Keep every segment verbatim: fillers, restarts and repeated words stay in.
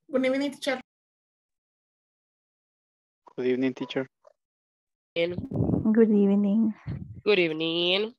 Good evening, teacher. Good evening, teacher. Good evening. Good evening.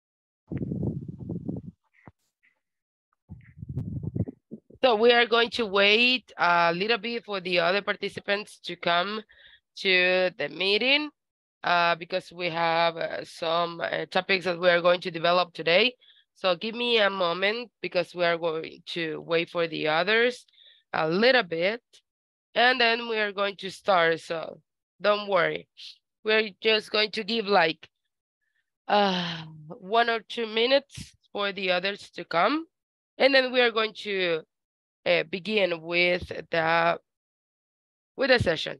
So we are going to wait a little bit for the other participants to come to the meeting uh, because we have uh, some uh, topics that we are going to develop today. So give me a moment because we are going to wait for the others a little bit and then we are going to start. So don't worry. We're just going to give like uh, one or two minutes for the others to come. And then we are going to uh, begin with the with the session.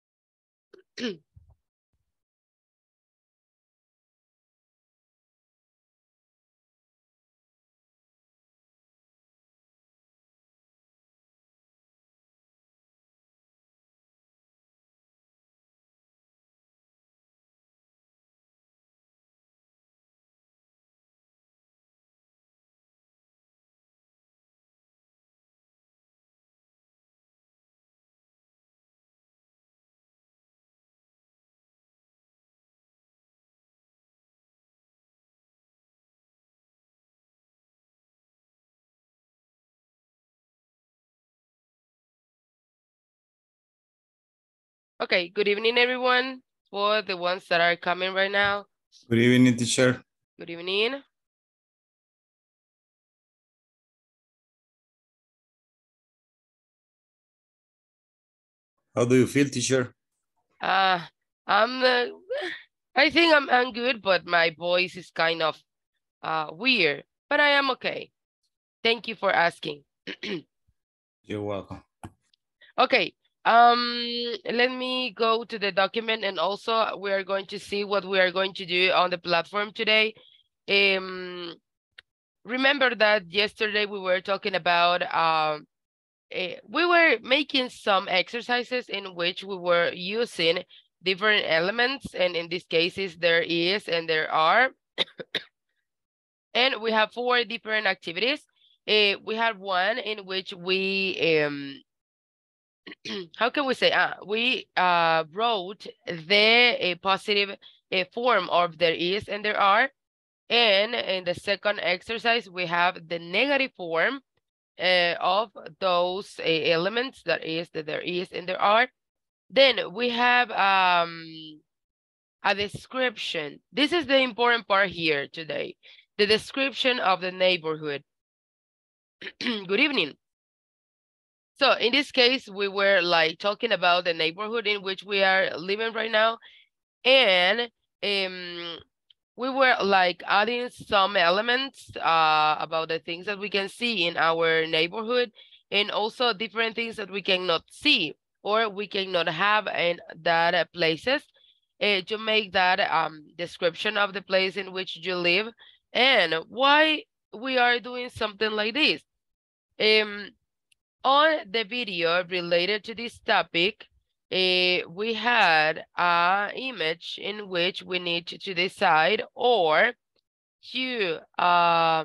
Okay, good evening, everyone. For the ones that are coming right now. Good evening, teacher. Good evening. How do you feel, teacher? Uh, I'm, uh, I think I'm, I'm good, but my voice is kind of uh, weird, but I am okay. Thank you for asking. You're welcome. Okay, um, let me go to the document and also we are going to see what we are going to do on the platform today. Um, remember that yesterday we were talking about, um, uh, we were making some exercises in which we were using different elements, and in these cases there is and there are. And we have four different activities. Uh, we have one in which we, um, how can we say, uh, we uh, wrote the uh, positive uh, form of there is and there are. And in the second exercise, we have the negative form uh, of those uh, elements that is that there is and there are. Then we have um, a description. This is the important part here today. The description of the neighborhood. Good evening. So in this case, we were like talking about the neighborhood in which we are living right now. And um, we were like adding some elements uh, about the things that we can see in our neighborhood and also different things that we cannot see or we cannot have in that uh, places uh, to make that um, description of the place in which you live and why we are doing something like this. Um, on the video related to this topic, uh, we had an image in which we need to, to decide or to uh,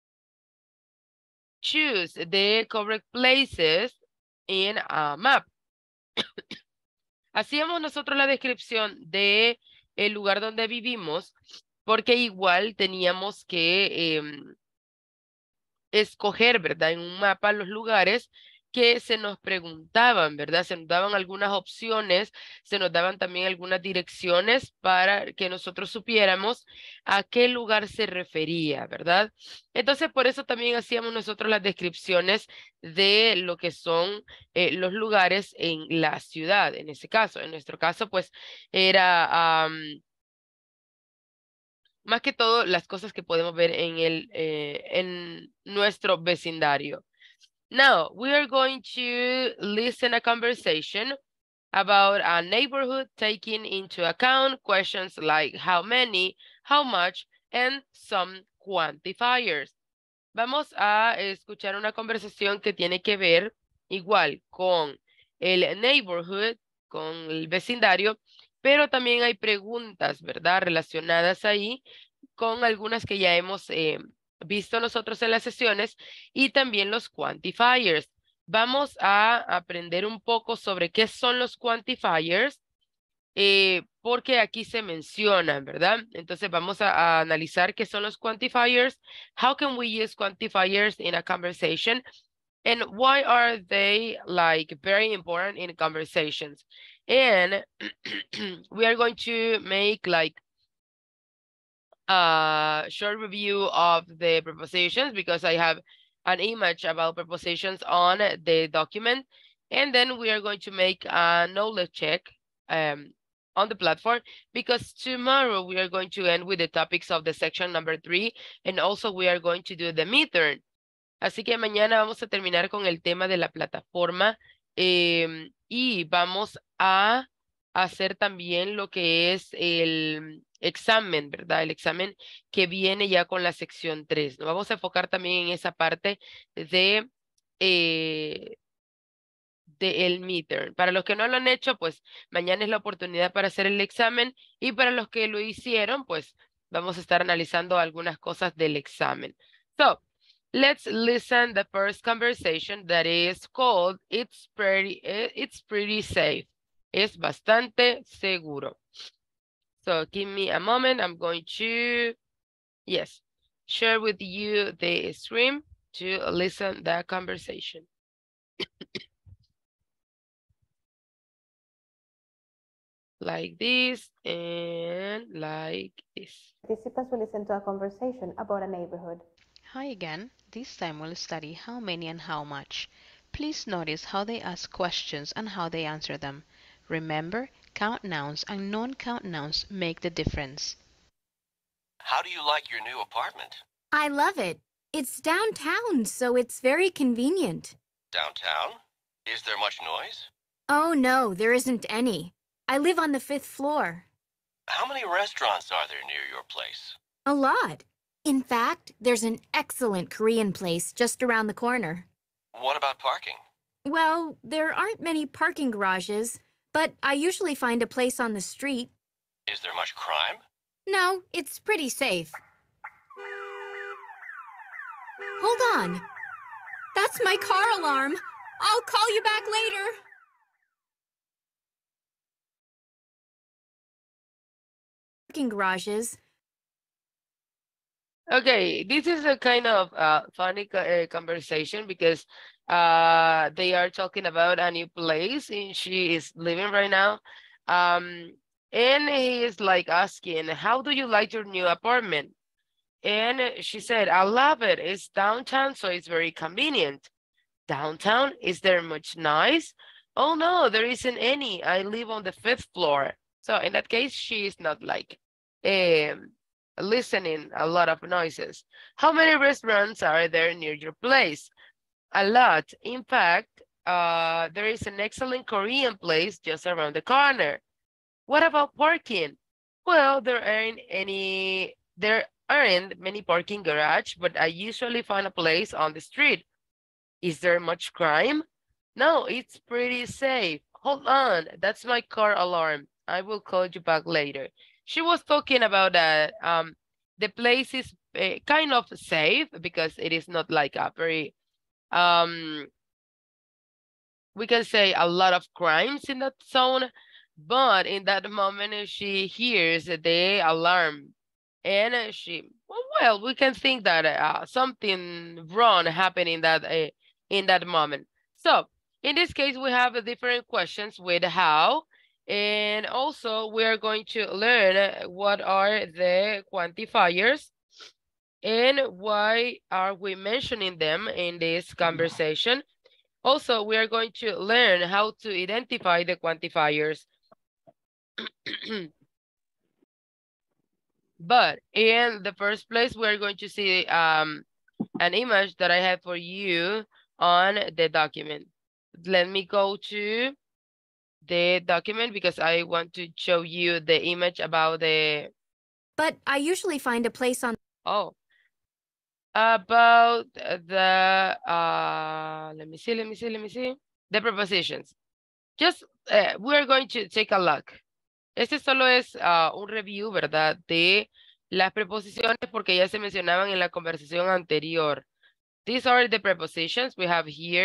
choose the correct places in a map. Hacíamos nosotros la descripción de el lugar donde vivimos porque igual teníamos que eh, escoger, ¿verdad? En un mapa los lugares que se nos preguntaban, ¿verdad? Se nos daban algunas opciones, se nos daban también algunas direcciones para que nosotros supiéramos a qué lugar se refería, ¿verdad? Entonces, por eso también hacíamos nosotros las descripciones de lo que son eh, los lugares en la ciudad, en ese caso. En nuestro caso, pues, era... Um, más que todo las cosas que podemos ver en, el, eh, en nuestro vecindario. Now, we are going to listen a conversation about a neighborhood taking into account questions like how many, how much, and some quantifiers. Vamos a escuchar una conversación que tiene que ver igual con el neighborhood, con el vecindario, pero también hay preguntas, ¿verdad? Relacionadas ahí con algunas que ya hemos eh, visto nosotros en las sesiones y también los quantifiers. vamos a aprender un poco sobre qué son los quantifiers, eh, porque aquí se mencionan, ¿verdad? Entonces vamos a, a analizar qué son los quantifiers, how can we use quantifiers in a conversation, and why are they like very important in conversations. And we are going to make like a short review of the prepositions because I have an image about prepositions on the document. And then we are going to make a knowledge check um, on the platform because tomorrow we are going to end with the topics of the section number three. And also we are going to do the midterm. Así que mañana vamos a terminar con el tema de la plataforma eh, y vamos a hacer también lo que es el examen, ¿verdad? El examen que viene ya con la sección tres. Nos vamos a enfocar también en esa parte de, eh, de el midterm. Para los que no lo han hecho, pues mañana es la oportunidad para hacer el examen y para los que lo hicieron, pues vamos a estar analizando algunas cosas del examen. So, let's listen the first conversation that is called It's pretty, it's pretty safe. Es bastante seguro. So give me a moment. I'm going to, yes, share with you the stream to listen the conversation. Like this and like this. Participants will listen to a conversation about a neighborhood. Hi again. This time we'll study how many and how much. Please notice how they ask questions and how they answer them. Remember, count nouns and non-count nouns make the difference. How do you like your new apartment? I love it. It's downtown, so it's very convenient. Downtown? Is there much noise? Oh, no, there isn't any. I live on the fifth floor. How many restaurants are there near your place? A lot. In fact, there's an excellent Korean place just around the corner. What about parking? Well, there aren't many parking garages, but I usually find a place on the street. Is there much crime? No, it's pretty safe. Hold on. That's my car alarm. I'll call you back later. Parking garages. Okay, this is a kind of uh, funny uh, conversation because uh, they are talking about a new place and she is living right now. Um, and he is like asking, how do you like your new apartment? And she said, I love it. It's downtown, so it's very convenient. Downtown? Is there much noise? Oh, no, there isn't any. I live on the fifth floor. So in that case, she is not like um, listening a lot of noises. How many restaurants are there near your place? A lot. In fact, uh, there is an excellent Korean place just around the corner. What about parking? Well, there aren't any, there aren't many parking garage, but I usually find a place on the street. Is there much crime? No, it's pretty safe. Hold on, that's my car alarm. I will call you back later. She was talking about that um, the place is uh, kind of safe because it is not like a very, um, we can say a lot of crimes in that zone, but in that moment she hears the alarm and she, well, we can think that uh, something wrong happened in that, uh, in that moment. So in this case, we have different questions with how, and also we are going to learn what are the quantifiers and why are we mentioning them in this conversation. Also, we are going to learn how to identify the quantifiers. But in the first place, we're going to see um, an image that I have for you on the document. Let me go to the document because I want to show you the image about the... But I usually find a place on... Oh. About the... Uh, let me see, let me see, let me see. The prepositions. Just, uh, we're going to take a look. Este solo es uh, un review, ¿verdad? De las preposiciones porque ya se mencionaban en la conversación anterior. These are the prepositions we have here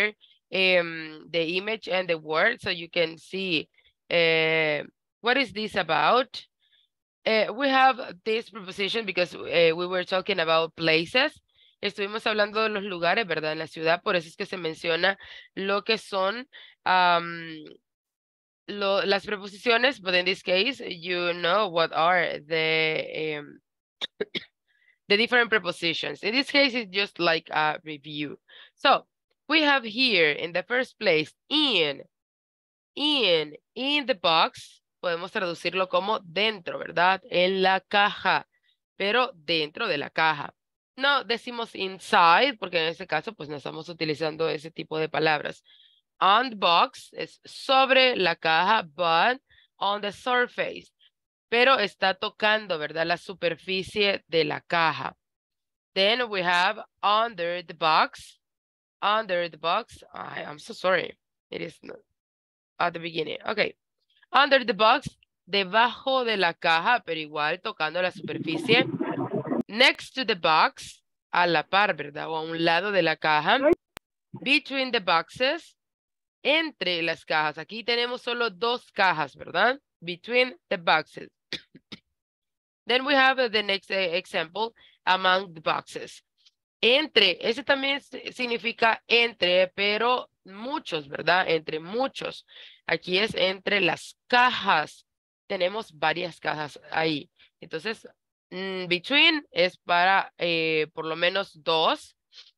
um, the image and the word so you can see uh, what is this about. Uh, we have this preposition because uh, we were talking about places. Estuvimos hablando de los lugares, ¿verdad? En la ciudad, por eso es que se menciona lo que son um, lo, las preposiciones, but in this case, you know what are the um, the different prepositions. In this case, it's just like a review. So we have here in the first place, in, in, in the box. Podemos traducirlo como dentro, ¿verdad? En la caja, pero dentro de la caja. No decimos inside, porque en este caso, pues no estamos utilizando ese tipo de palabras. On the box es sobre la caja, but on the surface. Pero está tocando, ¿verdad? La superficie de la caja. Then we have under the box. Under the box. I, I'm so sorry. It is not at the beginning. Okay. Under the box. Debajo de la caja, pero igual tocando la superficie. Next to the box. A la par, ¿verdad? O a un lado de la caja. Between the boxes. Entre las cajas. Aquí tenemos solo dos cajas, ¿verdad? Between the boxes. Then we have the next example, among the boxes. Entre, ese también significa entre, pero muchos, ¿verdad? Entre muchos. Aquí es entre las cajas. Tenemos varias cajas ahí. Entonces, mm, between es para eh, por lo menos dos.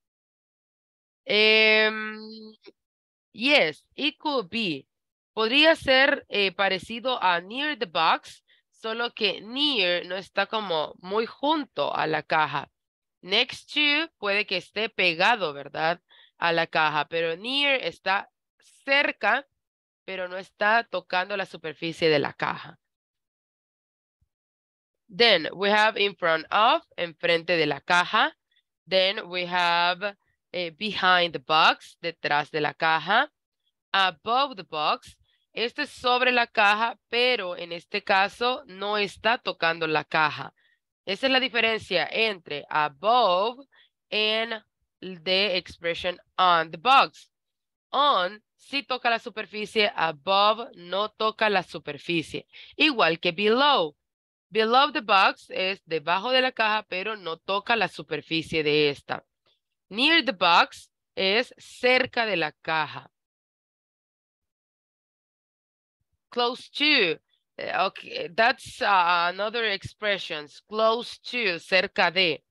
Um, yes, it could be. Podría ser eh, parecido a near the box, solo que near no está como muy junto a la caja. Next to puede que esté pegado, ¿verdad? A la caja, pero near está cerca, pero no está tocando la superficie de la caja. Then we have in front of, enfrente de la caja. Then we have eh, behind the box, detrás de la caja. Above the box. Este es sobre la caja, pero en este caso no está tocando la caja. Esa es la diferencia entre above and the expression on the box. On sí toca la superficie, above no toca la superficie. Igual que below. Below the box es debajo de la caja, pero no toca la superficie de esta. Near the box es cerca de la caja. Close to. Okay, that's uh, another expression. Close to, cerca de.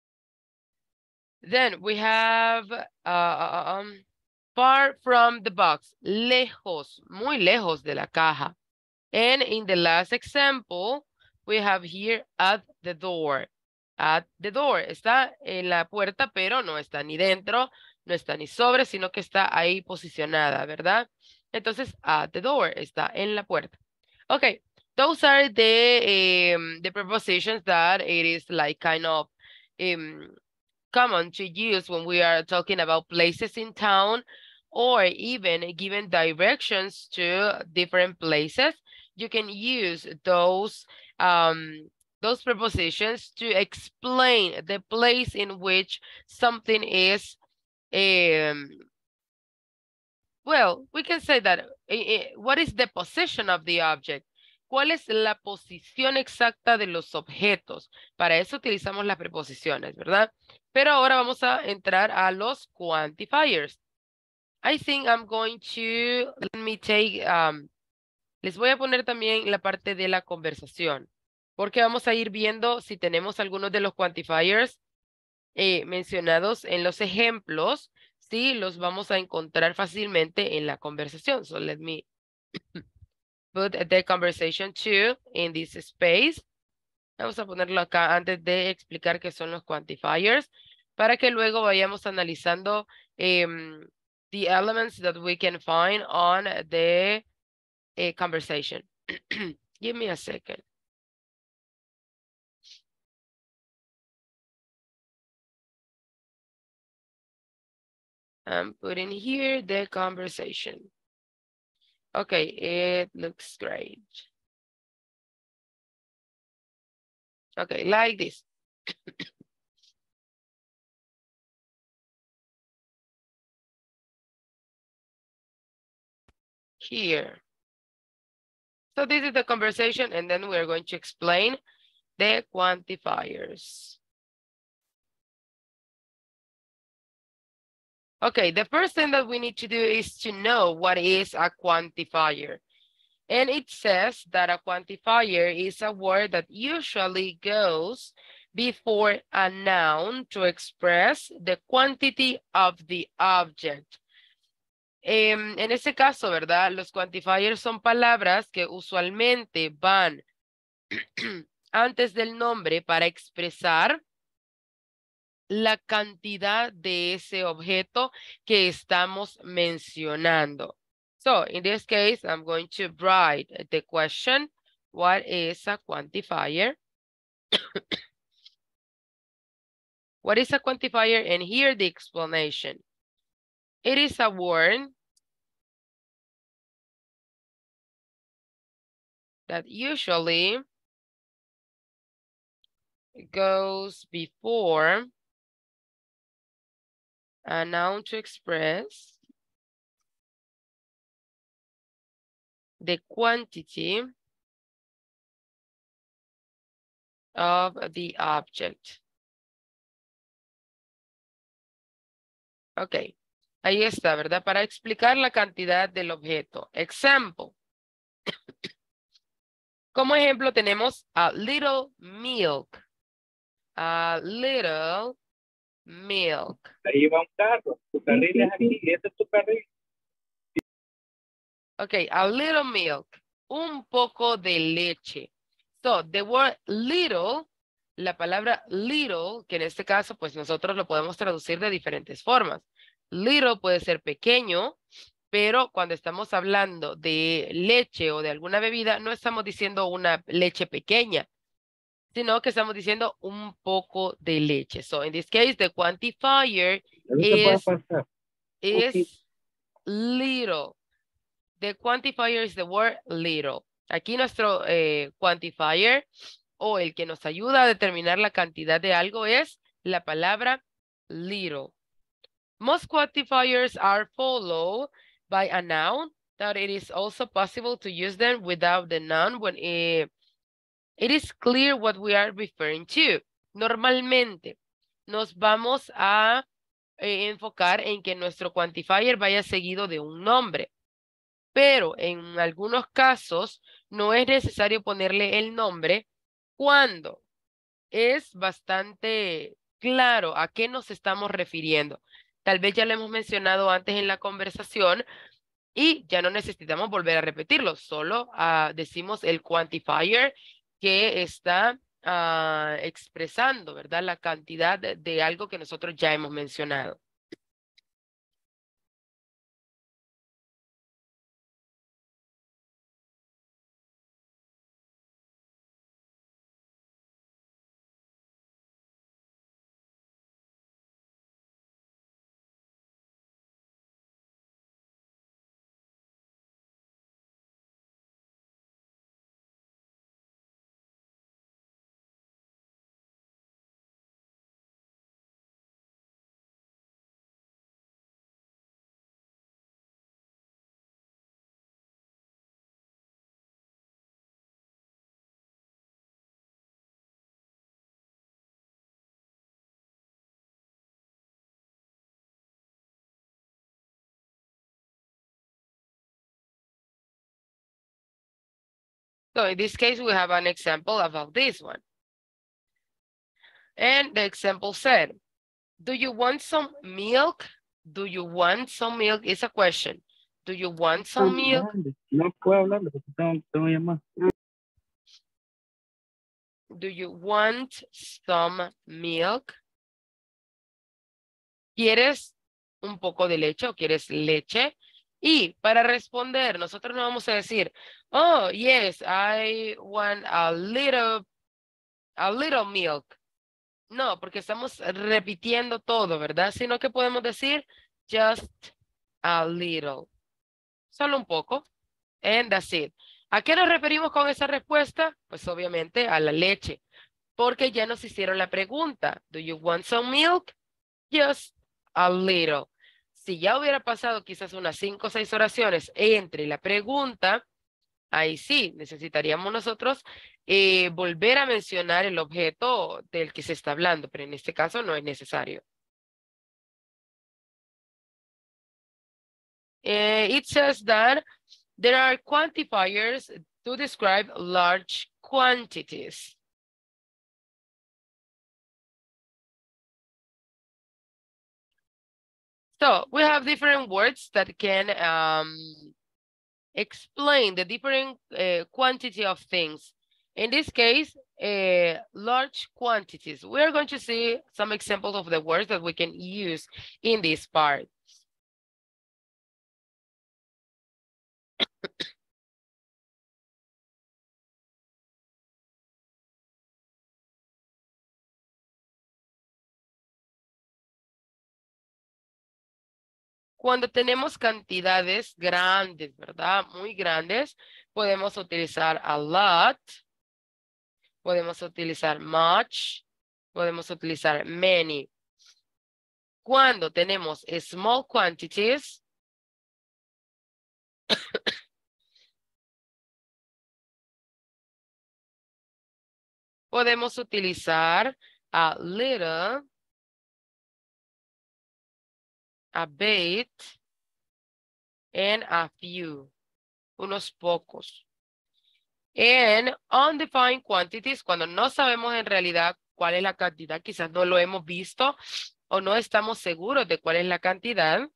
Then we have uh, um, far from the box. Lejos, muy lejos de la caja. And in the last example, we have here at the door. At the door. Está en la puerta, pero no está ni dentro, no está ni sobre, sino que está ahí posicionada, ¿verdad? Entonces, at the door, está en la puerta. Okay, those are the, um, the prepositions that it is like kind of um, common to use when we are talking about places in town or even giving directions to different places. You can use those, um, those prepositions to explain the place in which something is um, well, we can say that, uh, what is the position of the object? ¿Cuál es la posición exacta de los objetos? Para eso utilizamos las preposiciones, ¿verdad? Pero ahora vamos a entrar a los quantifiers. I think I'm going to, let me take, um, les voy a poner también la parte de la conversación, porque vamos a ir viendo si tenemos algunos de los quantifiers eh, mencionados en los ejemplos. Sí, los vamos a encontrar fácilmente en la conversación. So let me put the conversation too in this space. Vamos a ponerlo acá antes de explicar qué son los quantifiers, para que luego vayamos analizando um, the elements that we can find on the uh, conversation. Give me a second. I'm putting here the conversation. Okay, it looks great. Okay, like this. here. So this is the conversation, and then we're going to explain the quantifiers. Okay, the first thing that we need to do is to know what is a quantifier. And it says that a quantifier is a word that usually goes before a noun to express the quantity of the object. Eh, en este caso, ¿verdad? Los quantifiers son palabras que usualmente van antes del nombre para expresar la cantidad de ese objeto que estamos mencionando. So, in this case, I'm going to write the question, what is a quantifier? What is a quantifier? And here the explanation. It is a word that usually goes before a noun to express the quantity of the object. Ok, ahí está, ¿verdad? Para explicar la cantidad del objeto. Example. Como ejemplo tenemos a little milk. A little milk. Ahí va un carro. Tu carril es aquí. Este es tu carril. Okay, a little milk. Un poco de leche. So, the word little, la palabra little, que en este caso, pues nosotros lo podemos traducir de diferentes formas. Little puede ser pequeño, pero cuando estamos hablando de leche o de alguna bebida, no estamos diciendo una leche pequeña, sino que estamos diciendo un poco de leche. So, in this case, the quantifier is, is little. The quantifier is the word little. Aquí nuestro eh, quantifier o el que nos ayuda a determinar la cantidad de algo es la palabra little. Most quantifiers are followed by a noun that it is also possible to use them without the noun when it, it is clear what we are referring to. Normalmente nos vamos a eh, enfocar en que nuestro quantifier vaya seguido de un nombre. Pero en algunos casos no es necesario ponerle el nombre cuando es bastante claro a qué nos estamos refiriendo. Tal vez ya lo hemos mencionado antes en la conversación y ya no necesitamos volver a repetirlo. Solo uh, decimos el quantifier que está uh, expresando, ¿verdad? La cantidad de, de algo que nosotros ya hemos mencionado. So in this case, we have an example about this one. And the example said, do you want some milk? Do you want some milk? It's a question. Do you want some milk? No puedo hablar porque tengo, tengo llamar. Do you want some milk? ¿Quieres un poco de leche o quieres leche? Y para responder, nosotros no vamos a decir, oh, yes, I want a little, a little milk. No, porque estamos repitiendo todo, ¿verdad? Sino que podemos decir just a little. Solo un poco. And that's it. ¿A qué nos referimos con esa respuesta? Pues obviamente a la leche. Porque ya nos hicieron la pregunta. Do you want some milk? Just a little. Si ya hubiera pasado quizás unas cinco o seis oraciones entre la pregunta, ahí sí necesitaríamos nosotros eh, volver a mencionar el objeto del que se está hablando, pero en este caso no es necesario. Uh, it says that there are quantifiers to describe large quantities. So we have different words that can um, explain the different uh, quantity of things. In this case, uh, large quantities. We're going to see some examples of the words that we can use in this part. Cuando tenemos cantidades grandes, ¿verdad? Muy grandes, podemos utilizar a lot, podemos utilizar much, podemos utilizar many. Cuando tenemos small quantities, podemos utilizar a little, a bit, and a few, unos pocos. En undefined quantities, cuando no sabemos en realidad cuál es la cantidad, quizás no lo hemos visto o no estamos seguros de cuál es la cantidad.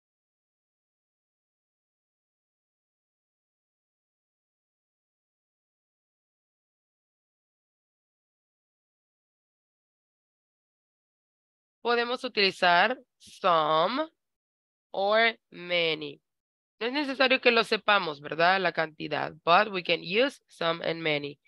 Podemos utilizar some or many. No es necesario que lo sepamos, ¿verdad? La cantidad, but we can use some and many.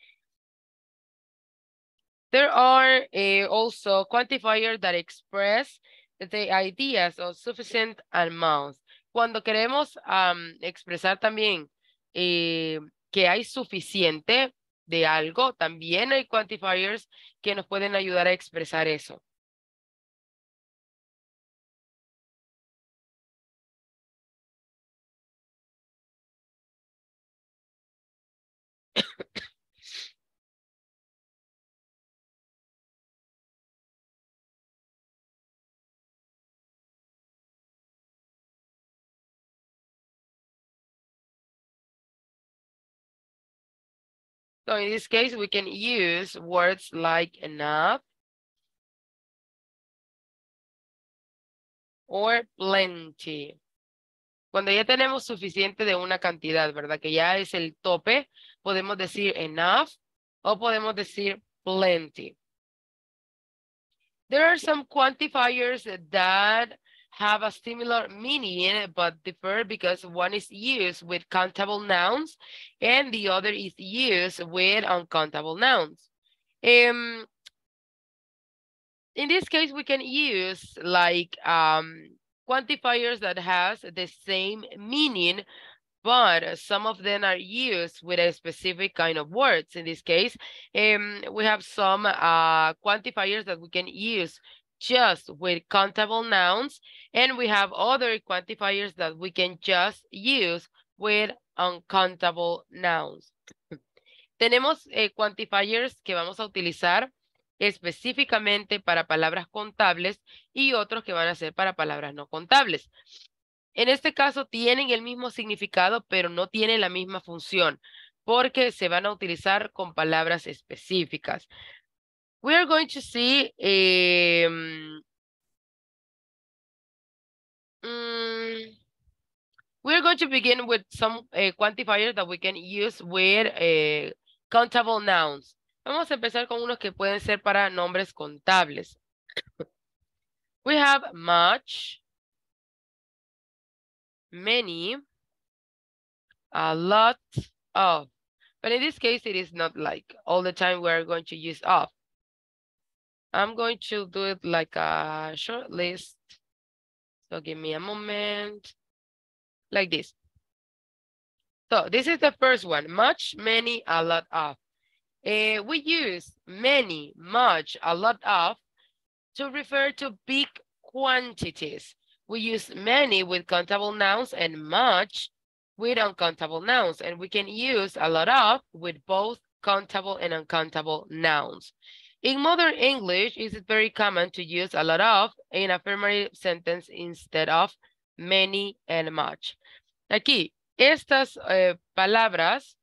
There are uh, also quantifiers that express the ideas of sufficient amount. Cuando queremos um, expresar también eh, que hay suficiente de algo, también hay quantifiers que nos pueden ayudar a expresar eso. So in this case, we can use words like enough or plenty. Cuando ya tenemos suficiente de una cantidad, ¿verdad? Que ya es el tope, podemos decir enough o podemos decir plenty. There are some quantifiers that have a similar meaning but differ because one is used with countable nouns and the other is used with uncountable nouns. Um, in this case, we can use like um, quantifiers that has the same meaning, but some of them are used with a specific kind of words. In this case, um, we have some uh, quantifiers that we can use just with countable nouns, and we have other quantifiers that we can just use with uncountable nouns. Tenemos eh, quantifiers que vamos a utilizar específicamente para palabras contables y otros que van a ser para palabras no contables. En este caso tienen el mismo significado, pero no tienen la misma función, porque se van a utilizar con palabras específicas. We are going to see um, um, we are going to begin with some uh, quantifiers that we can use with uh, countable nouns. Vamos a empezar con unos que pueden ser para nombres contables. We have much, many, a lot of. But in this case, it is not like all the time we're going to use of. I'm going to do it like a short list. So give me a moment. Like this. So this is the first one. Much, many, a lot of. Uh, we use many, much, a lot of to refer to big quantities. we use many with countable nouns and much with uncountable nouns. And we can use a lot of with both countable and uncountable nouns. In modern English, it is very common to use a lot of in affirmative sentence instead of many and much. Aquí, estas eh, palabras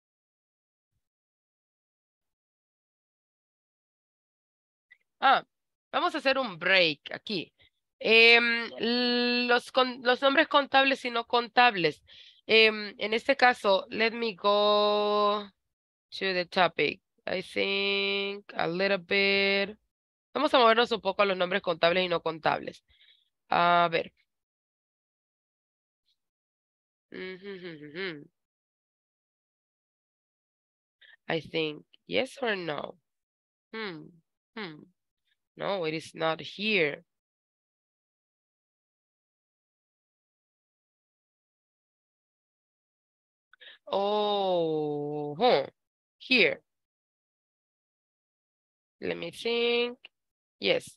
Ah, vamos a hacer un break aquí. Em, los, con, los nombres contables y no contables. Em, en este caso, let me go to the topic. I think a little bit. Vamos a movernos un poco a los nombres contables y no contables. A ver. I think yes or no. Hmm. Hmm. No, it is not here. Oh, huh. Here. Let me think. Yes.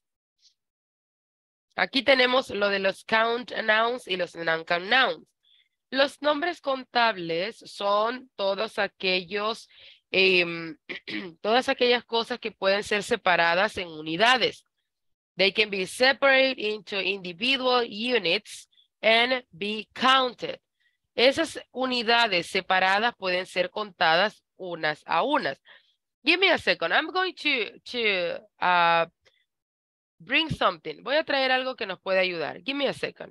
Aquí tenemos lo de los count nouns y los non-count nouns. Los nombres contables son todos aquellos, eh, todas aquellas cosas que pueden ser separadas en unidades. They can be separated into individual units and be counted. Esas unidades separadas pueden ser contadas unas a unas. Give me a second. I'm going to, to uh, bring something. Voy a traer algo que nos puede ayudar. Give me a second.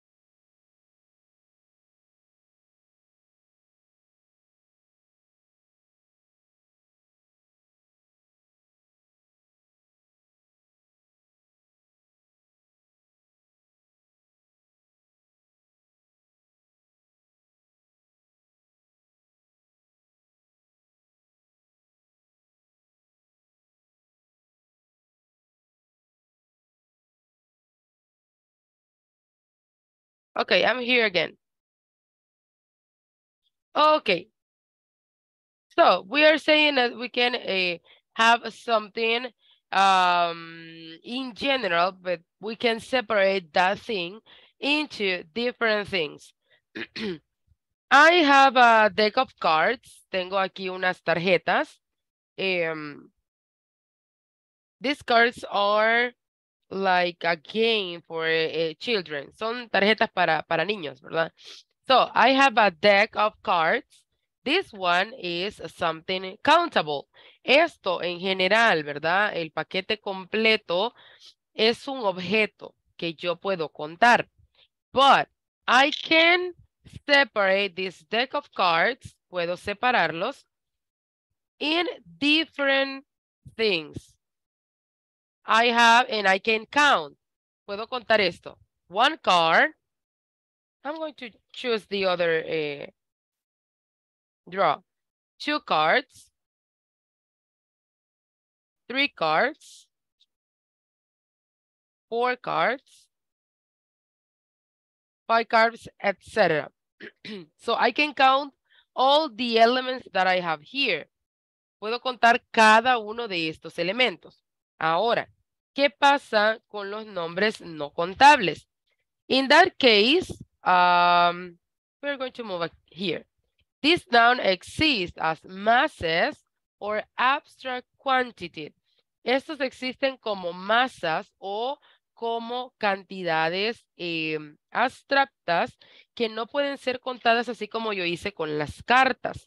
Okay, I'm here again. Okay. So we are saying that we can uh, have something um, in general, but we can separate that thing into different things. I have a deck of cards. Tengo aquí unas tarjetas. Um, these cards are like a game for uh, children. Son tarjetas para, para niños, ¿verdad? So I have a deck of cards. This one is something countable. Esto en general, ¿verdad? El paquete completo es un objeto que yo puedo contar. But I can separate this deck of cards. Puedo separarlos in different things. I have, and I can count. Puedo contar esto. One card. I'm going to choose the other uh, draw. Two cards. Three cards. Four cards. Five cards, et cetera. So I can count all the elements that I have here. Puedo contar cada uno de estos elementos. Ahora, ¿qué pasa con los nombres no contables? In that case, um, we're going to move here. This noun exists as masses or abstract quantity. Estos existen como masas o como cantidades eh, abstractas que no pueden ser contadas así como yo hice con las cartas.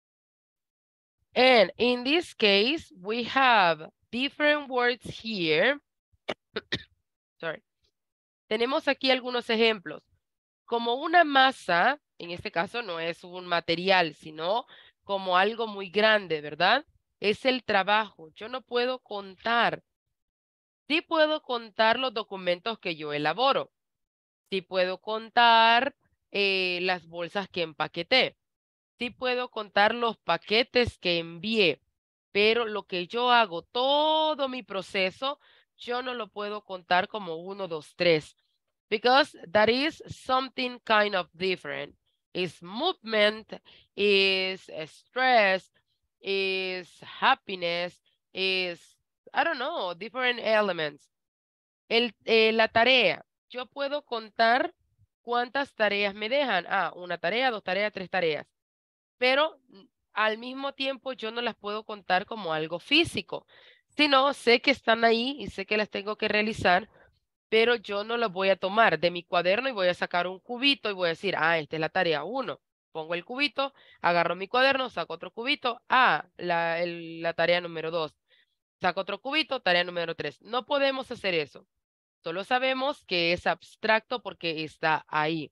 And in this case, we have different words here. Sorry. Tenemos aquí algunos ejemplos. Como una masa, en este caso no es un material, sino como algo muy grande, ¿verdad? Es el trabajo. Yo no puedo contar. Sí puedo contar los documentos que yo elaboro. Sí puedo contar eh, las bolsas que empaqueté. Sí puedo contar los paquetes que envié. Pero lo que yo hago, todo mi proceso, yo no lo puedo contar como uno, dos, tres. Because that is something kind of different. Is movement, is stress, is happiness, is, I don't know, different elements. El, eh, la tarea, yo puedo contar cuántas tareas me dejan. Ah, una tarea, dos tareas, tres tareas. Pero al mismo tiempo yo no las puedo contar como algo físico, sino sé que están ahí y sé que las tengo que realizar, pero yo no las voy a tomar de mi cuaderno y voy a sacar un cubito y voy a decir, ah, esta es la tarea uno. Pongo el cubito, agarro mi cuaderno, saco otro cubito, ah, la, el- la tarea número dos. Saco otro cubito, tarea número tres. No podemos hacer eso. Solo sabemos que es abstracto porque está ahí.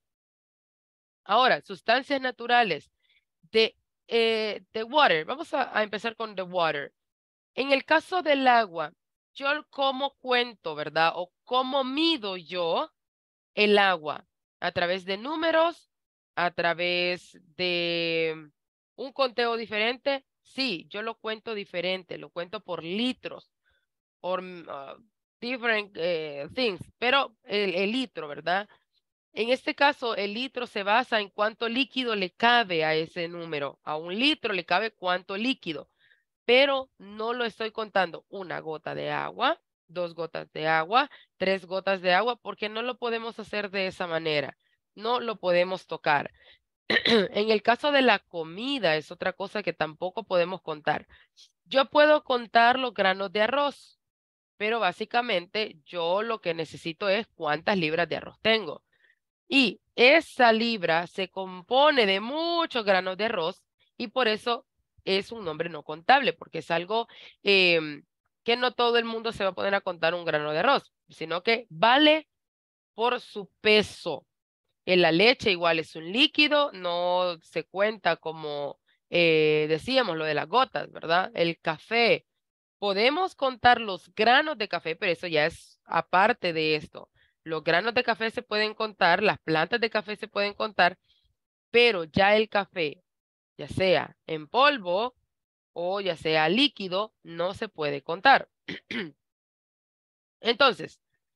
Ahora, sustancias naturales de, eh, de water. Vamos a, a empezar con the water. En el caso del agua, yo cómo cuento, ¿verdad? O cómo mido yo el agua a través de números, a través de un conteo diferente. Sí, yo lo cuento diferente, lo cuento por litros, por uh, different eh, things, pero el, el litro, ¿verdad? En este caso, el litro se basa en cuánto líquido le cabe a ese número. A un litro le cabe cuánto líquido, pero no lo estoy contando una gota de agua, dos gotas de agua, tres gotas de agua, porque no lo podemos hacer de esa manera. No lo podemos tocar. En el caso de la comida es otra cosa que tampoco podemos contar. Yo puedo contar los granos de arroz, pero básicamente yo lo que necesito es cuántas libras de arroz tengo. Y esa libra se compone de muchos granos de arroz y por eso es un nombre no contable, porque es algo eh, que no todo el mundo se va a poner a contar un grano de arroz, sino que vale por su peso. En la leche igual es un líquido, no se cuenta como eh, decíamos lo de las gotas, ¿verdad? El café. Podemos contar los granos de café, pero eso ya es aparte de esto. Los granos de café se pueden contar, las plantas de café se pueden contar, pero ya el café, ya sea en polvo o ya sea líquido, no se puede contar. Entonces,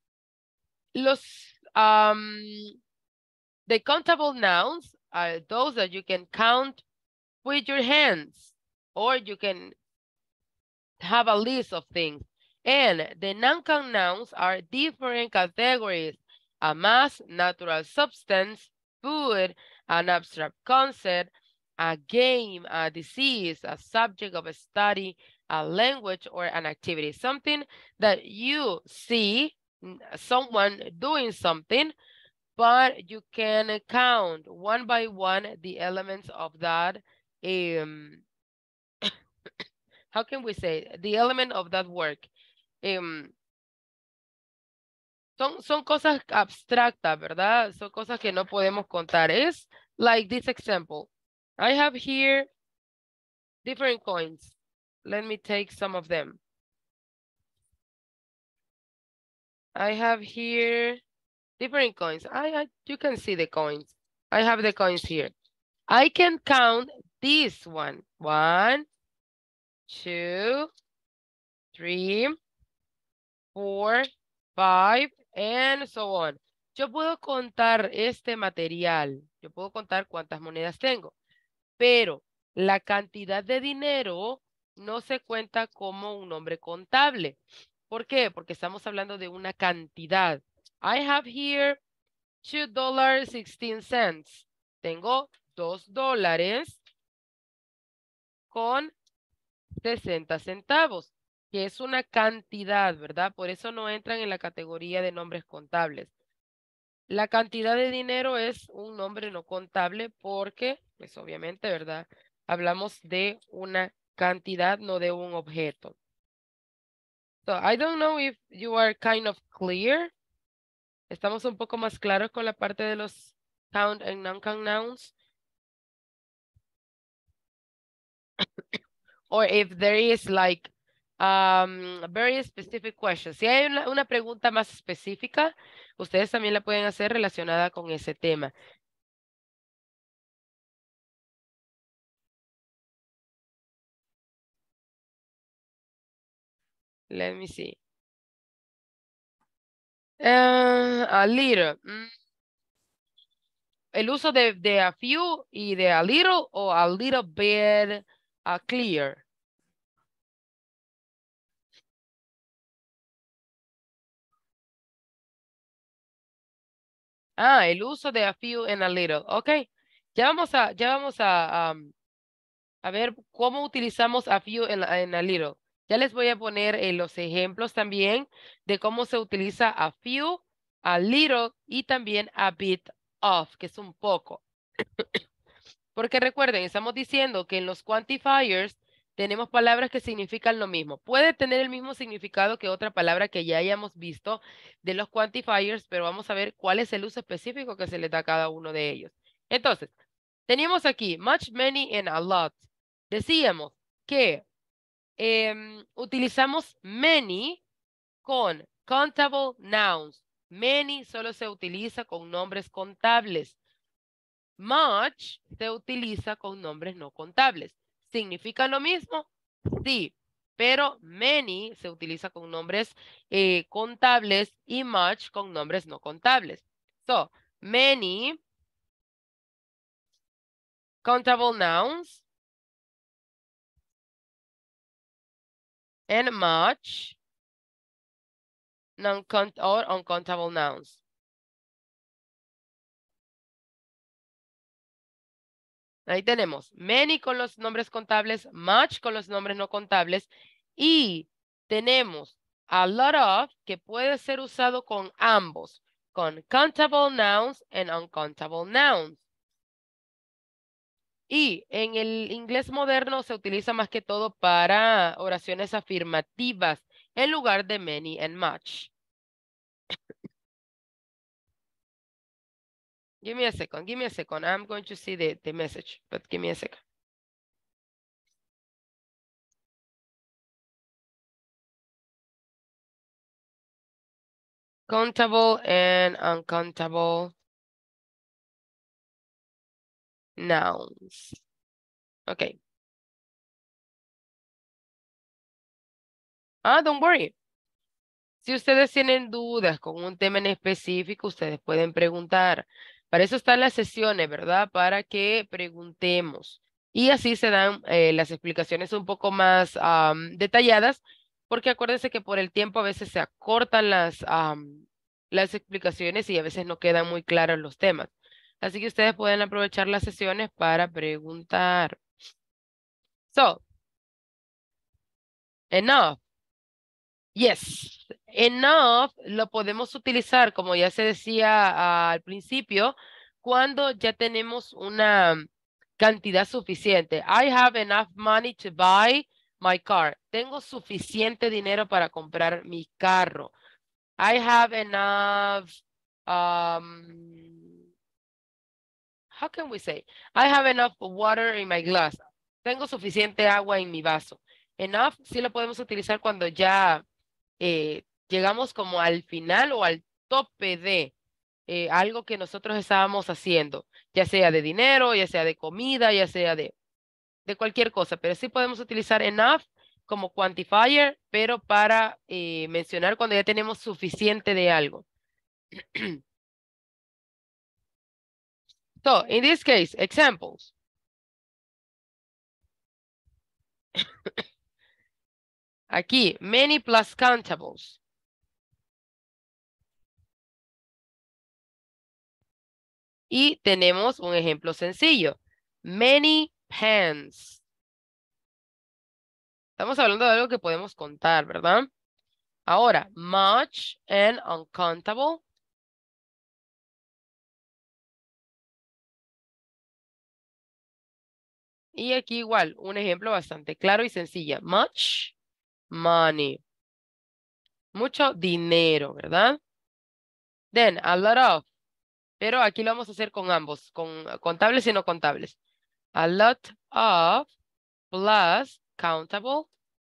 los um, the countable nouns are those that you can count with your hands, or you can have a list of things. And the non-count nouns are different categories: a mass, natural substance, food, an abstract concept, a game, a disease, a subject of a study, a language, or an activity. Something that you see someone doing something, but you can count one by one the elements of that um, how can we say, the element of that work. Um, son, son cosas abstractas, ¿verdad? Son cosas que no podemos contar. Es like this example. I have here different coins. Let me take some of them. I have here different coins. I, I you can see the coins. I have the coins here. I can count this one. One, two, three, four, five, and so on. Yo puedo contar este material, yo puedo contar cuántas monedas tengo, pero la cantidad de dinero no se cuenta como un nombre contable. ¿Por qué? Porque estamos hablando de una cantidad. I have here two dollars sixteen cents. Tengo dos dólares con sesenta centavos, que es una cantidad, ¿verdad? Por eso no entran en la categoría de nombres contables. La cantidad de dinero es un nombre no contable porque, pues obviamente, ¿verdad? Hablamos de una cantidad, no de un objeto. So, I don't know if you are kind of clear. Estamos un poco más claros con la parte de los count and non-count nouns. Or if there is like um, a very specific question. Si hay una, una pregunta más específica, ustedes también la pueden hacer relacionada con ese tema. Let me see. Uh, a little. Mm. El uso de, de a few y de a little o a little bit uh, clear. Ah, el uso de a few and a little. Ok. Ya vamos a, ya vamos a, um, a ver cómo utilizamos a few and, and a little. Ya les voy a poner eh, los ejemplos también de cómo se utiliza a few, a little y también a bit of, que es un poco. Porque recuerden, estamos diciendo que en los quantifiers tenemos palabras que significan lo mismo. Puede tener el mismo significado que otra palabra que ya hayamos visto de los quantifiers, pero vamos a ver cuál es el uso específico que se le da a cada uno de ellos. Entonces, teníamos aquí much, many, and a lot. Decíamos que eh, utilizamos many con countable nouns. Many solo se utiliza con nombres contables. Much se utiliza con nombres no contables. ¿Significa lo mismo? Sí, pero many se utiliza con nombres eh, contables y much con nombres no contables. So, many countable nouns and much non-count or uncountable nouns. Ahí tenemos many con los nombres contables, much con los nombres no contables y tenemos a lot of que puede ser usado con ambos, con countable nouns and uncountable nouns. Y en el inglés moderno se utiliza más que todo para oraciones afirmativas en lugar de many and much. Give me a second, give me a second. I'm going to see the, the message, but give me a second. Countable and uncountable nouns. Okay. Ah, don't worry. Si ustedes tienen dudas con un tema en específico, ustedes pueden preguntar. Para eso están las sesiones, ¿verdad? Para que preguntemos. Y así se dan eh, las explicaciones un poco más um, detalladas, porque acuérdense que por el tiempo a veces se acortan las, um, las explicaciones y a veces no quedan muy claros los temas. Así que ustedes pueden aprovechar las sesiones para preguntar. So, enough. Yes, enough lo podemos utilizar, como ya se decía uh, al principio, cuando ya tenemos una cantidad suficiente. I have enough money to buy my car. Tengo suficiente dinero para comprar mi carro. I have enough, um, how can we say? I have enough water in my glass. Tengo suficiente agua en mi vaso. Enough sí lo podemos utilizar cuando ya Eh, llegamos como al final o al tope de eh, algo que nosotros estábamos haciendo, ya sea de dinero, ya sea de comida, ya sea de, de cualquier cosa, pero sí podemos utilizar enough como quantifier, pero para eh, mencionar cuando ya tenemos suficiente de algo. So, in this case, examples. Aquí, many plus countables. Y tenemos un ejemplo sencillo. Many pens. Estamos hablando de algo que podemos contar, ¿verdad? Ahora, much and uncountable. Y aquí igual, un ejemplo bastante claro y sencillo. Much money. Mucho dinero, ¿verdad? Then, a lot of. Pero aquí lo vamos a hacer con ambos, con contables y no contables. A lot of plus countable.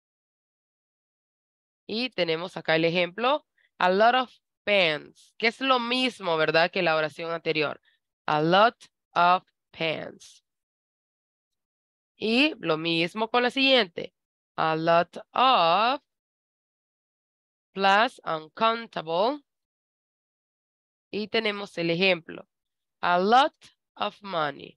Y tenemos acá el ejemplo. A lot of pens, que es lo mismo, ¿verdad? Que la oración anterior. A lot of pens. Y lo mismo con la siguiente. A lot of plus uncountable. Y tenemos el ejemplo. A lot of money.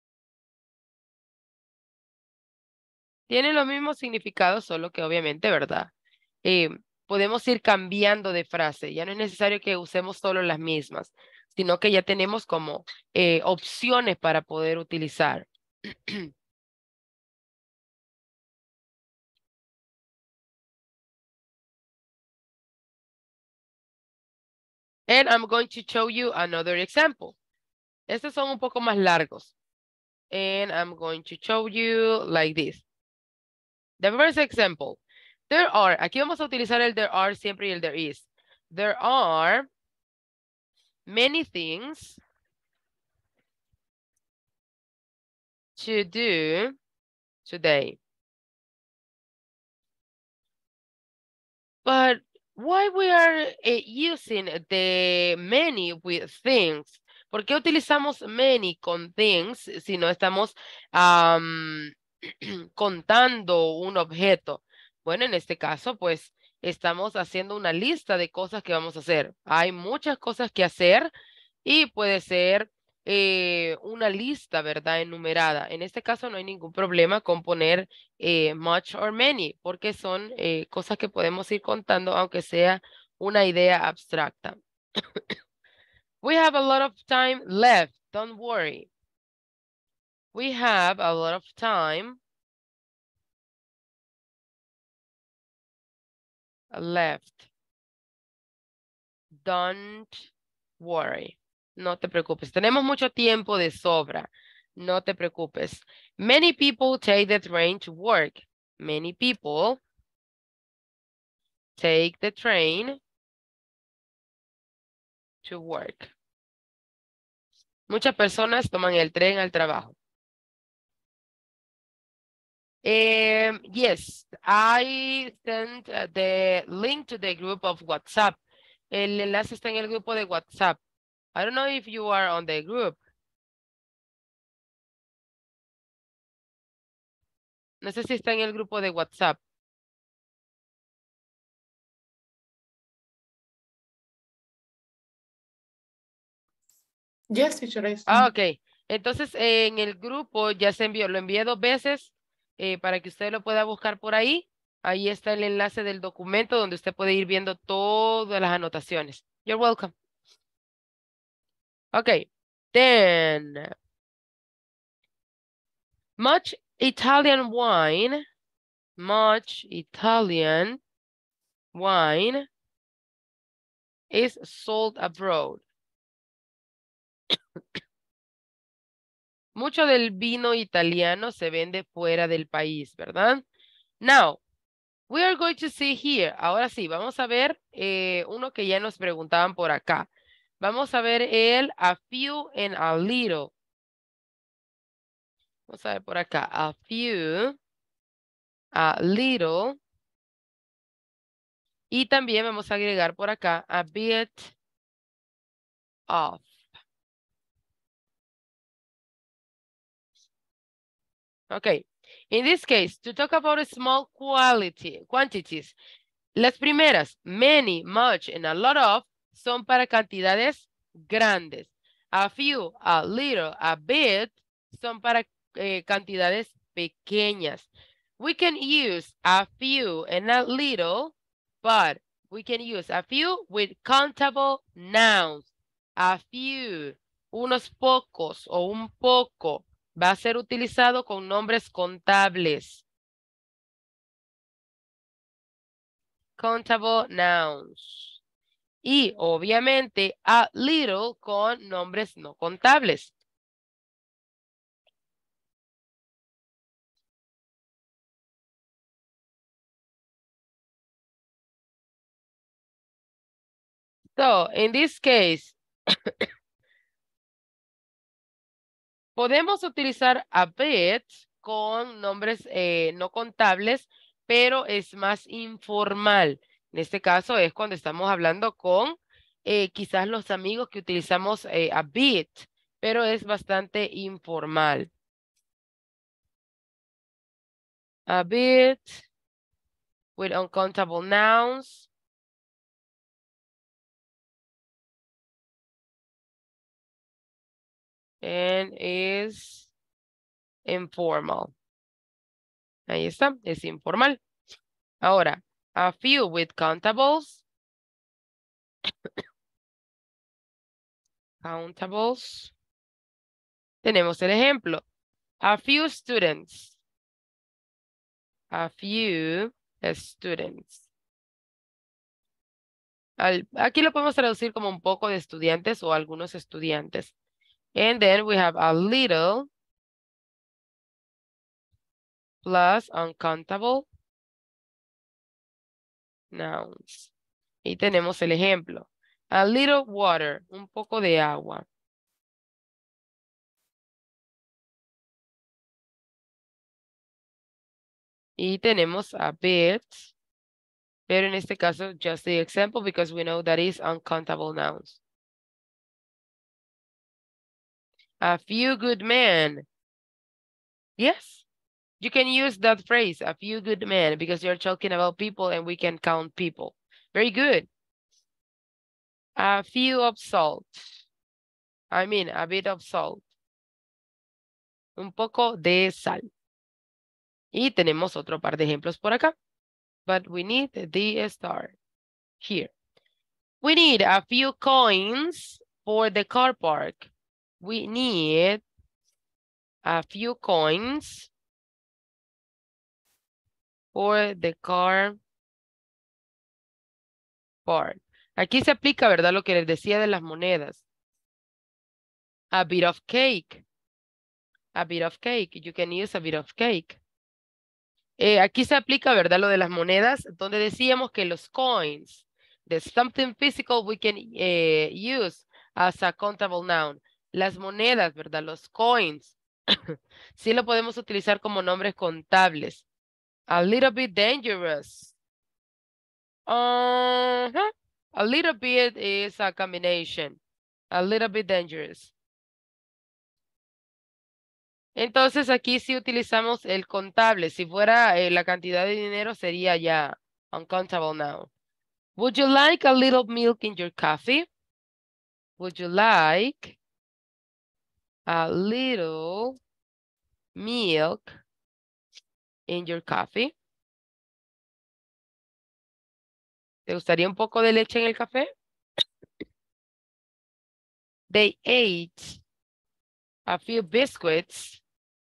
Tienen los mismos significados, solo que obviamente, ¿verdad? Eh, podemos ir cambiando de frase. Ya no es necesario que usemos solo las mismas. sino que ya tenemos como eh, opciones para poder utilizar. And I'm going to show you another example. Estos son un poco más largos. And I'm going to show you like this. The first example. There are, aquí vamos a utilizar el there are siempre y el there is. There are many things to do today. But why we are uh, using the many with things? ¿Por qué utilizamos many con things si no estamos um, contando un objeto? Bueno, en este caso, pues, estamos haciendo una lista de cosas que vamos a hacer. Hay muchas cosas que hacer y puede ser eh, una lista, ¿verdad? Enumerada. En este caso no hay ningún problema con poner eh, much or many, porque son eh, cosas que podemos ir contando, aunque sea una idea abstracta. We have a lot of time left. Don't worry. We have a lot of time left. Don't worry. No te preocupes. Tenemos mucho tiempo de sobra. No te preocupes. Many people take the train to work. Many people take the train to work. Muchas personas toman el tren al trabajo. Um, yes, I sent uh, the link to the group of WhatsApp. El enlace está en el grupo de WhatsApp. I don't know if you are on the group. No sé si está en el grupo de WhatsApp. Yes, teacher, I Ah, see. ok. Entonces, eh, en el grupo ya se envió, lo envié dos veces eh, para que usted lo pueda buscar por ahí. Ahí está el enlace del documento donde usted puede ir viendo todas las anotaciones. You're welcome. Okay, then much Italian wine, much Italian wine is sold abroad. Mucho del vino italiano se vende fuera del país, ¿verdad? Now, we are going to see here. Ahora sí, vamos a ver eh, uno que ya nos preguntaban por acá. Vamos a ver el a few and a little. Vamos a ver por acá. A few, a little. Y también vamos a agregar por acá a bit of. Okay. In this case, to talk about small quality, quantities, las primeras, many, much, and a lot of, son para cantidades grandes. A few, a little, a bit, son para eh, cantidades pequeñas. We can use a few and a little, but we can use a few with countable nouns. A few, unos pocos o un poco, va a ser utilizado con nombres contables. Countable nouns. Y obviamente a little con nombres no contables. So, in this case, podemos utilizar a bit con nombres eh, no contables, pero es más informal. En este caso es cuando estamos hablando con eh, quizás los amigos que utilizamos eh, a bit, pero es bastante informal. A bit with uncountable nouns. And is informal. Ahí está, es informal. Ahora, a few with countables. Countables. Tenemos el ejemplo. A few students. A few students. Al, aquí lo podemos traducir como un poco de estudiantes o algunos estudiantes. And then we have a little plus uncountable nouns. Y tenemos el ejemplo. A little water, un poco de agua. Y tenemos a bit, pero en este caso just the example because we know that is uncountable nouns. A few good men. Yes, you can use that phrase, a few good men, because you're talking about people and we can count people. Very good. A few of salt. I mean, a bit of salt. Un poco de sal. Y tenemos otro par de ejemplos por acá. But we need the star here. We need a few coins for the car park. We need a few coins for the car park. Aquí se aplica, ¿verdad? Lo que les decía de las monedas. A bit of cake. A bit of cake. You can use a bit of cake. Eh, aquí se aplica, ¿verdad? Lo de las monedas, donde decíamos que los coins, the something physical we can eh, use as a countable noun. Las monedas, ¿verdad? Los coins. Sí lo podemos utilizar como nombres contables. A little bit dangerous. Uh-huh. A little bit is a combination. A little bit dangerous. Entonces aquí sí utilizamos el contable. Si fuera eh, la cantidad de dinero sería ya uncountable noun. Would you like a little milk in your coffee? Would you like a little milk in your coffee? ¿Te gustaría un poco de leche en el café? They ate a few biscuits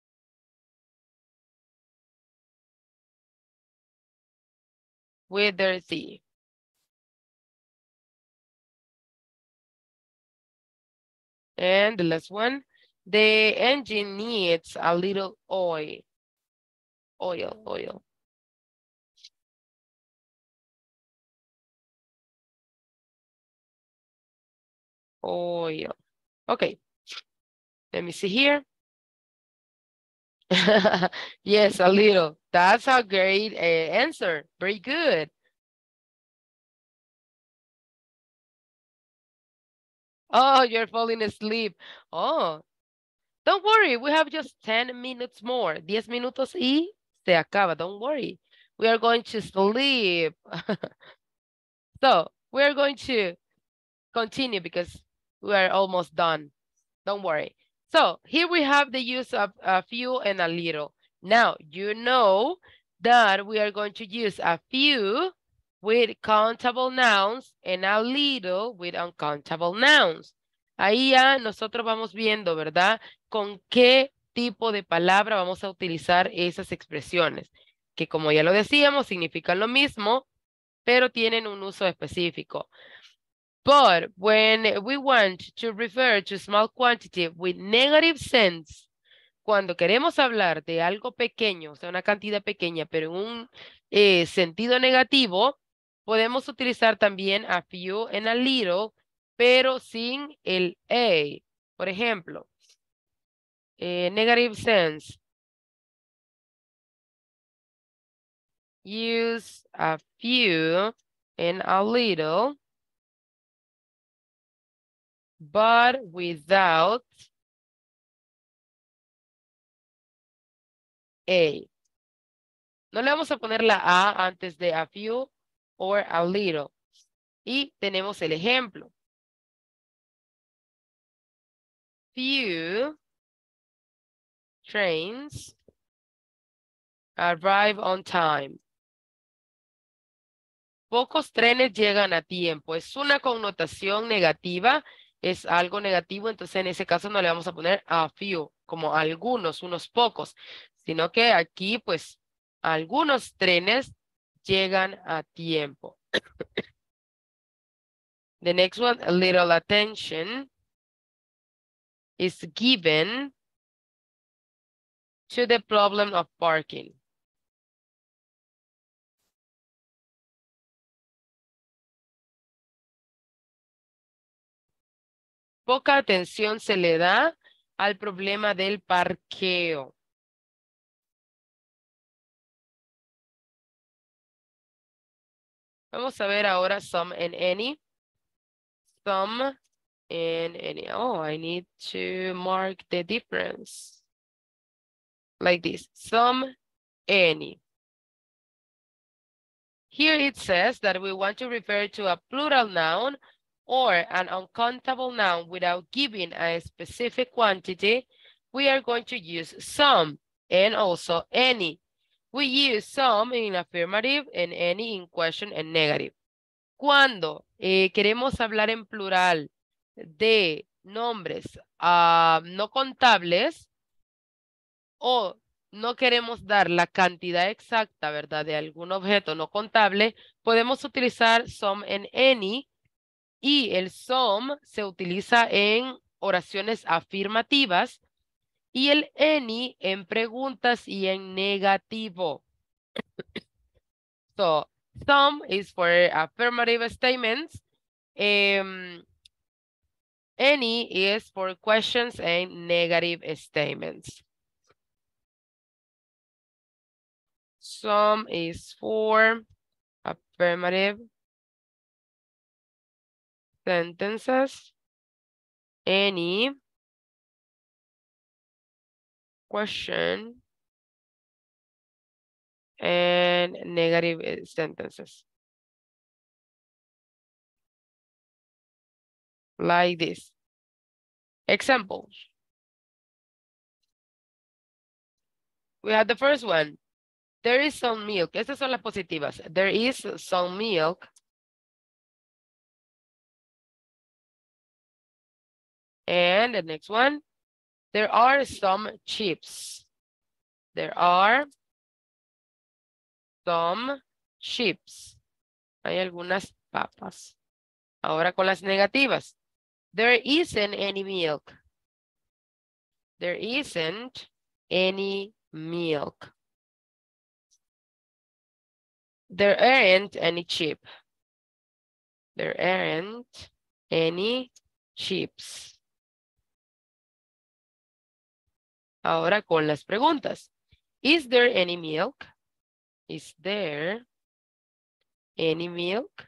with their tea. And the last one, the engine needs a little oil. Oil, oil. Oil. Okay. Let me see here. Yes, a little. That's a great uh, answer. Very good. Oh, you're falling asleep. Oh, don't worry. We have just ten minutes more. diez minutos y se acaba. Don't worry. We are going to sleep. So we are going to continue because we are almost done. Don't worry. So here we have the use of a few and a little. Now, you know that we are going to use a few with countable nouns and a little with uncountable nouns. Ahí ya nosotros vamos viendo, ¿verdad? Con qué tipo de palabra vamos a utilizar esas expresiones, que como ya lo decíamos, significan lo mismo, pero tienen un uso específico. But when we want to refer to small quantity with negative sense, cuando queremos hablar de algo pequeño, o sea, una cantidad pequeña, pero en un eh, sentido negativo, podemos utilizar también a few and a little, pero sin el a. Por ejemplo, eh, negative sense. Use a few and a little, but without a. No le vamos a poner la a antes de a few or a little. Y tenemos el ejemplo. Few trains arrive on time. Pocos trenes llegan a tiempo. Es una connotación negativa es algo negativo, entonces en ese caso no le vamos a poner a few, como algunos, unos pocos, sino que aquí pues algunos trenes llegan a tiempo. The next one, a little attention is given to the problem of parking. Poca atención se le da al problema del parqueo. Vamos a ver ahora some and any. Some and any. Oh, I need to mark the difference. Like this. Some, any. Here it says that we want to refer to a plural noun or an uncountable noun without giving a specific quantity. We are going to use some and also any. We use some in affirmative and any in question and negative. Cuando eh, queremos hablar en plural de nombres uh, no contables o no queremos dar la cantidad exacta, ¿verdad?, de algún objeto no contable, podemos utilizar some and any, y el some se utiliza en oraciones afirmativas y el any en preguntas y en negativo. So, some is for affirmative statements. Um, any is for questions and negative statements. Some is for affirmative sentences. Any question and negative sentences. Like this. Examples. We have the first one. There is some milk. Estas son las positivas. There is some milk. And the next one. There are some chips. There are some chips. Hay algunas papas. Ahora con las negativas. There isn't any milk. There isn't any milk. There aren't any chips. There aren't any chips. Ahora con las preguntas. Is there any milk? Is there any milk?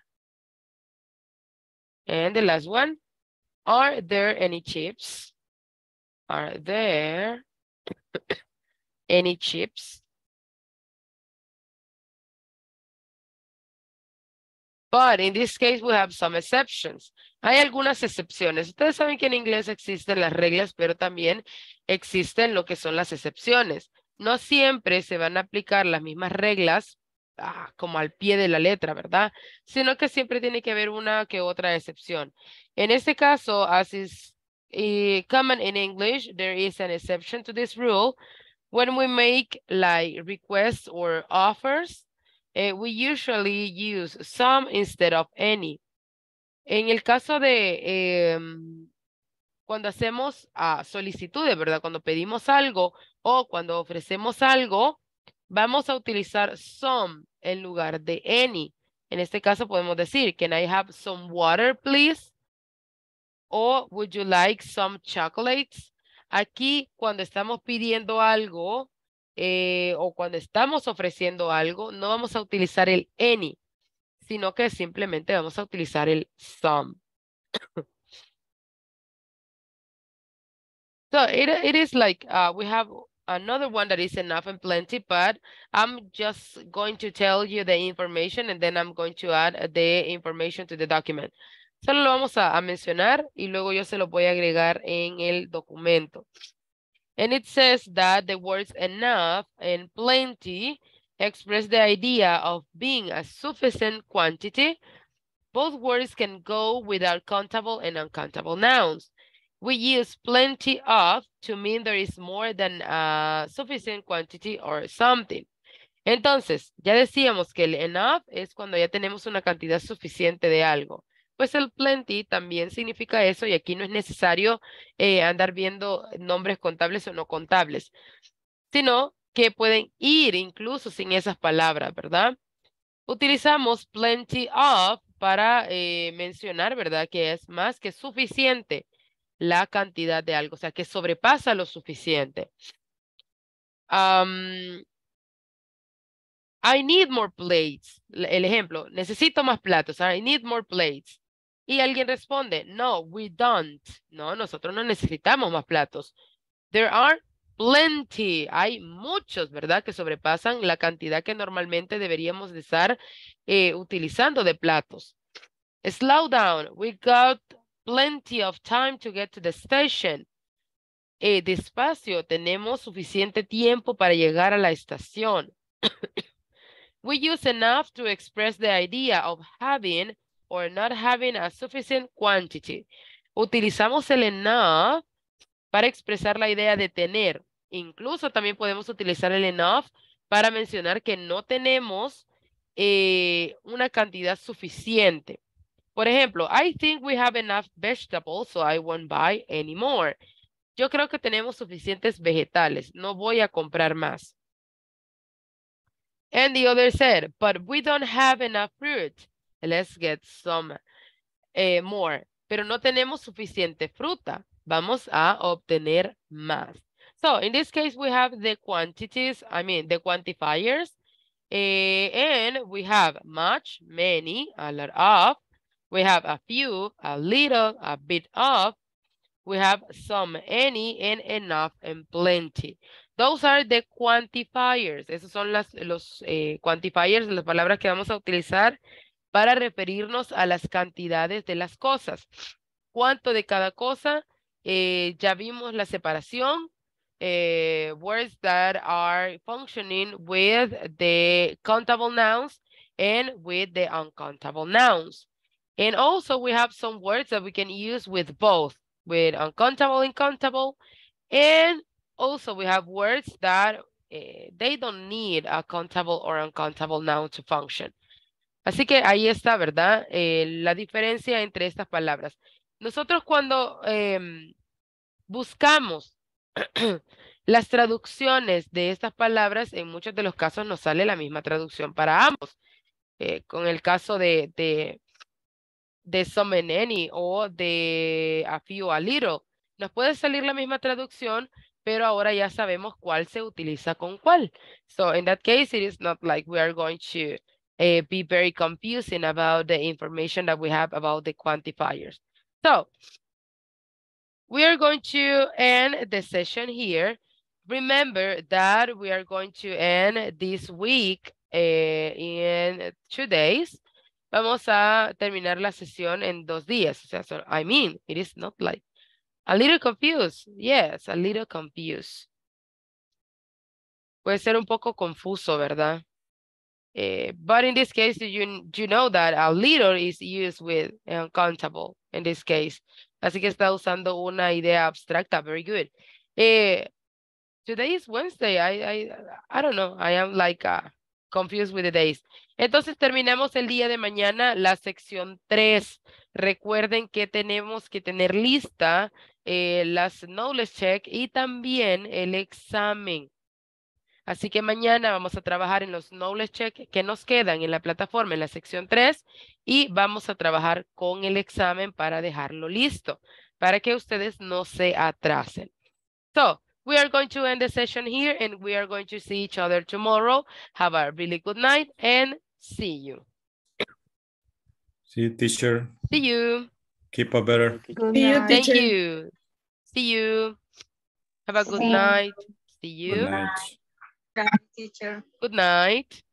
And the last one. Are there any chips? Are there any chips? But in this case, we have some exceptions. Hay algunas excepciones. Ustedes saben que en inglés existen las reglas, pero también existen lo que son las excepciones. No siempre se van a aplicar las mismas reglas ah, como al pie de la letra, ¿verdad? Sino que siempre tiene que haber una que otra excepción. En este caso, as is uh, common in English, there is an exception to this rule. When we make like requests or offers, Uh, we usually use some instead of any. En el caso de eh, cuando hacemos uh, solicitudes, ¿verdad? Cuando pedimos algo o cuando ofrecemos algo, vamos a utilizar some en lugar de any. En este caso podemos decir, can I have some water, please? O would you like some chocolates? Aquí, cuando estamos pidiendo algo, Eh, o cuando estamos ofreciendo algo, no vamos a utilizar el any, sino que simplemente vamos a utilizar el some. So it, it is like uh, we have another one that is enough and plenty, but I'm just going to tell you the information and then I'm going to add the information to the document. Solo lo vamos a, a mencionar y luego yo se lo voy a agregar en el documento. And it says that the words enough and plenty express the idea of being a sufficient quantity Both words can go without countable and uncountable nouns. We use plenty of to mean there is more than a sufficient quantity or something. Entonces, ya decíamos que el enough es cuando ya tenemos una cantidad suficiente de algo. Pues el plenty también significa eso y aquí no es necesario eh, andar viendo nombres contables o no contables, sino que pueden ir incluso sin esas palabras, ¿verdad? Utilizamos plenty of para eh, mencionar, ¿verdad? Que es más que suficiente la cantidad de algo, o sea, que sobrepasa lo suficiente. Um, I need more plates. El ejemplo, necesito más platos. I need more plates. Y alguien responde, no, we don't. No, nosotros no necesitamos más platos. There are plenty. Hay muchos, ¿verdad? Que sobrepasan la cantidad que normalmente deberíamos de estar eh, utilizando de platos. Slow down. We got plenty of time to get to the station. Eh, despacio. Tenemos suficiente tiempo para llegar a la estación. We use enough to express the idea of having or not having a sufficient quantity. Utilizamos el enough para expresar la idea de tener. Incluso también podemos utilizar el enough para mencionar que no tenemos eh, una cantidad suficiente. Por ejemplo, I think we have enough vegetables, so I won't buy any more. Yo creo que tenemos suficientes vegetales, no voy a comprar más. And the other said, but we don't have enough fruit. Let's get some eh, more. Pero no tenemos suficiente fruta. Vamos a obtener más. So in this case, we have the quantities, I mean, the quantifiers. Eh, and we have much, many, a lot of. We have a few, a little, a bit of. We have some, any, and enough, and plenty. Those are the quantifiers. Esos son las, los eh, quantifiers, las palabras que vamos a utilizar para referirnos a las cantidades de las cosas. ¿Cuánto de cada cosa? Eh, ya vimos la separación. Eh, words that are functioning with the countable nouns and with the uncountable nouns. And also we have some words that we can use with both, with uncountable and countable. And also we have words that uh, they don't need a countable or uncountable noun to function. Así que ahí está, ¿verdad? Eh, la diferencia entre estas palabras. Nosotros cuando eh, buscamos las traducciones de estas palabras, en muchos de los casos nos sale la misma traducción para ambos. Eh, con el caso de, de, de some and any o de a few, a little, nos puede salir la misma traducción, pero ahora ya sabemos cuál se utiliza con cuál. So in that case, it is not like we are going to uh, be very confusing about the information that we have about the quantifiers. So we are going to end the session here. Remember that we are going to end this week uh, in two days. Vamos a terminar la sesión en dos días. O sea, so, I mean, it is not like a little confused. Yes, a little confused. Puede ser un poco confuso, ¿verdad? Uh, but in this case, you, you know that a little is used with uncountable in this case. Así que está usando una idea abstracta. Very good. Uh, today is Wednesday. I, I, I don't know. I am like uh, confused with the days. Entonces terminamos el día de mañana la sección tres. Recuerden que tenemos que tener lista eh, las knowledge check y también el examen. Así que mañana vamos a trabajar en los knowledge check que nos quedan en la plataforma en la sección tres y vamos a trabajar con el examen para dejarlo listo, para que ustedes no se atrasen. So, we are going to end the session here and we are going to see each other tomorrow. Have a really good night and see you. See you, teacher. See you. Keep up better. Good See you, night. Thank teacher. you. See you. Have a good See you. night. See you. Good night. Bye, teacher. Good night.